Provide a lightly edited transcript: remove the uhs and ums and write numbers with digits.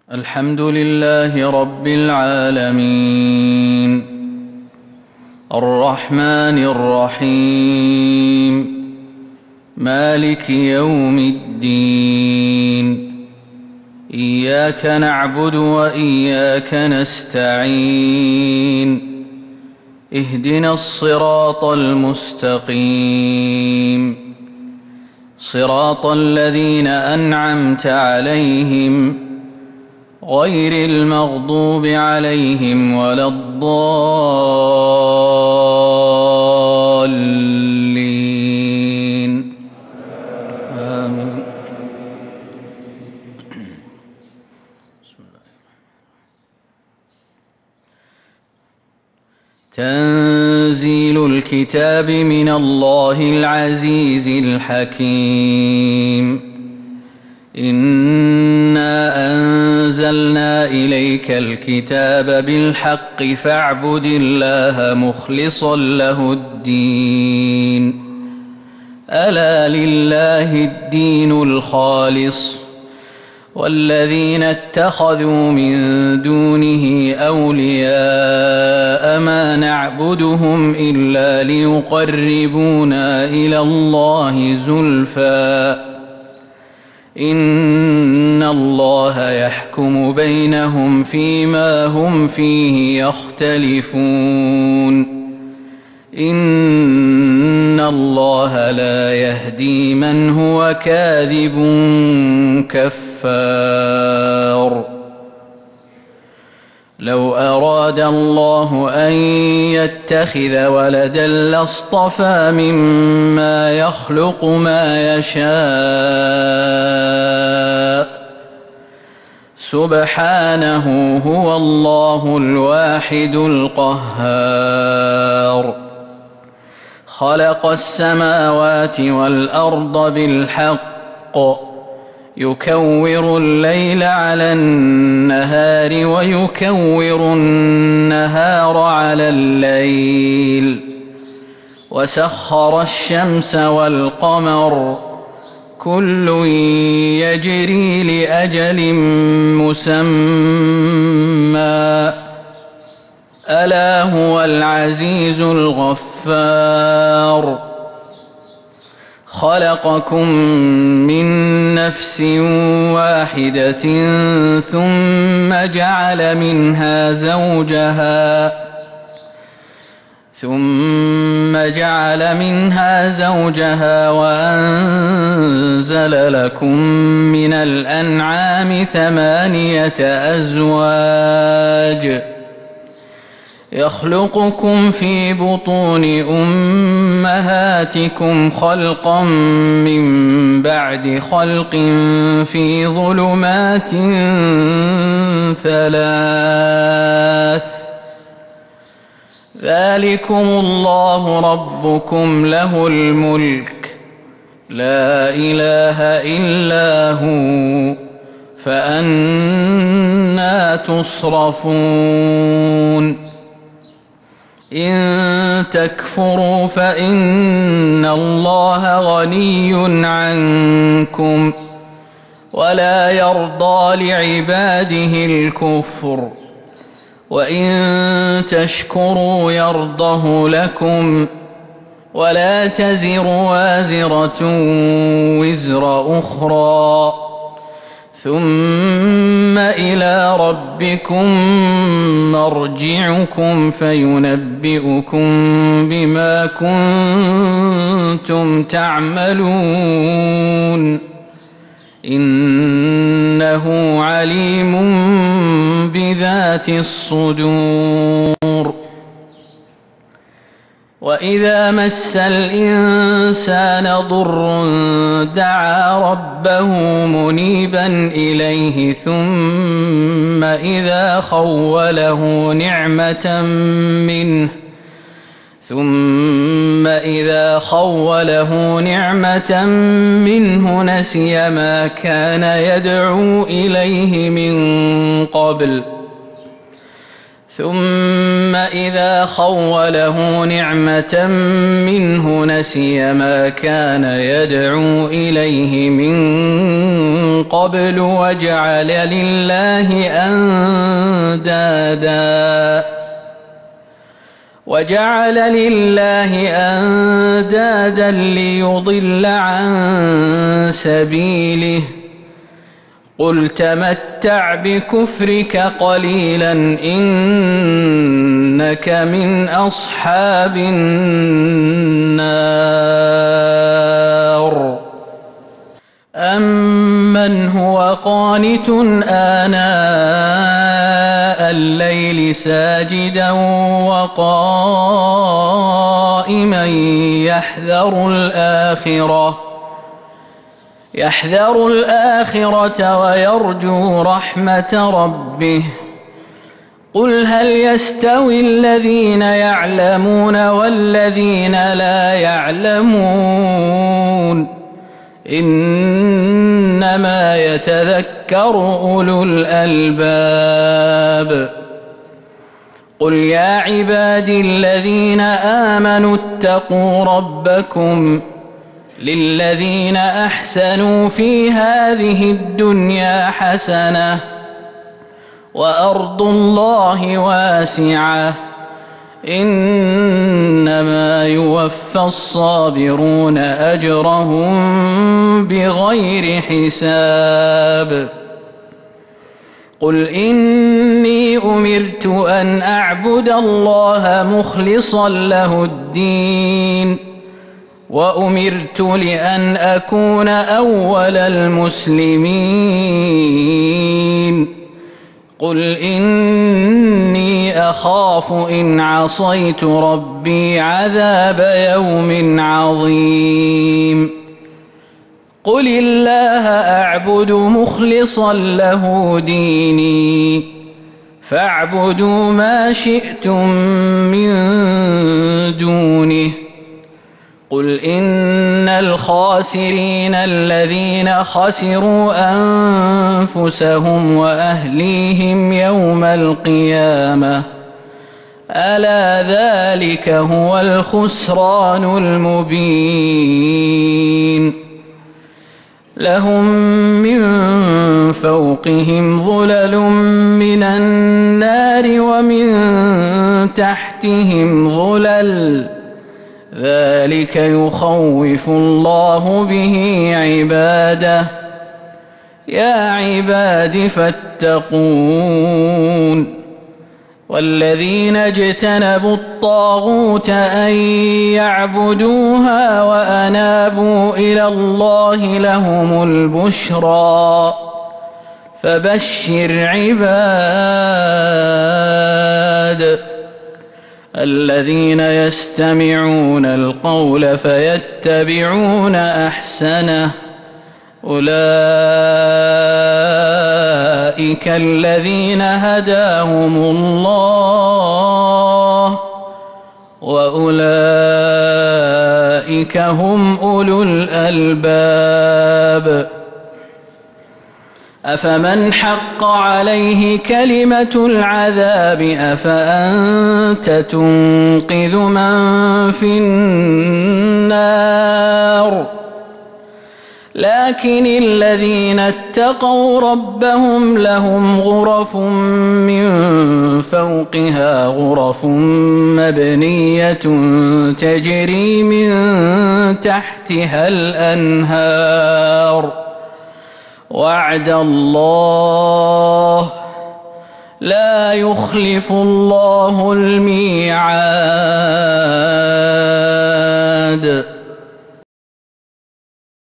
الحمد لله رب العالمين الرحمن الرحيم مالك يوم الدين إياك نعبد وإياك نستعين اهدنا الصراط المستقيم صراط الذين أنعمت عليهم غير المغضوب عليهم ولا الضالين آمين. تنزيل الكتاب من الله العزيز الحكيم إنا أنزلنا إليك الكتاب بالحق فاعبد الله مخلصا له الدين ألا لله الدين الخالص والذين اتخذوا من دونه أولياء ما نعبدهم إلا ليقربونا إلى الله زلفى إن الله يحكم بينهم فيما هم فيه يختلفون إن الله لا يهدي من هو كاذب كفار لو أراد الله أن يتخذ ولدا لاصطفى مما يخلق ما يشاء سبحانه هو الله الواحد القهار خلق السماوات والأرض بالحق يكور الليل على النهار ويكور النهار على الليل وسخر الشمس والقمر كل يجري لأجل مسمى ألا هو العزيز الغفار خلقكم من نفس واحدة ثم جعل منها زوجها وأنزل لكم من الأنعام 8 أزواج يخلقكم في بطون أمهاتكم خلقا من بعد خلق في ظلمات 3 ذلكم الله ربكم له الملك لا إله إلا هو فأنى تصرفون إن تكفروا فإن الله غني عنكم ولا يرضى لعباده الكفر وإن تشكروا يرضه لكم ولا تزر وازرة وزر أخرى ثم إلى ربكم مرجعكم فينبئكم بما كنتم تعملون إنه عليم بذات الصدور وإذا مس الإنسان ضر دعا ربه منيبا إليه ثم إذا خوله نعمة منه نسي ما كان يدعو إليه من قبل ثم إذا خوله نعمة منه نسي ما كان يدعو إليه من قبل وجعل لله أندادا ليضل عن سبيله. قل تمتع بكفرك قليلا إنك من أصحاب النار. أمن هو قانت آناء الليل ساجدا وقائما يحذر الآخرة ويرجو رحمة ربه. قل هل يستوي الذين يعلمون والذين لا يعلمون إنما يتذكر أولو الألباب. قل يا عبادي الذين آمنوا اتقوا ربكم للذين أحسنوا في هذه الدنيا حسنة وأرض الله واسعة إنما يوفى الصابرون أجرهم بغير حساب. قل إني أمرت أن أعبد الله مخلصا له الدين وأمرت لأن أكون أول المسلمين. قل إني أخاف إن عصيت ربي عذاب يوم عظيم. قل الله أعبد مخلصا له ديني فاعبدوا ما شئتم من دونه. قل إن الخاسرين الذين خسروا أنفسهم وأهليهم يوم القيامة ألا ذلك هو الخسران المبين. لهم من فوقهم ظلل من النار ومن تحتهم ظلل ذلك يخوف الله به عباده. يا عباد فاتقون. والذين اجتنبوا الطاغوت أن يعبدوها وأنابوا إلى الله لهم البشرى فبشر عباد الذين يستمعون القول فيتبعون أحسنه أولئك الذين هداهم الله وأولئك هم أولو الألباب. أفمن حق عليه كلمة العذاب أفأنت تنقذ من في النار. لكن الذين اتقوا ربهم لهم غرف من فوقها غرف مبنية تجري من تحتها الأنهار وعد الله لا يخلف الله الميعاد.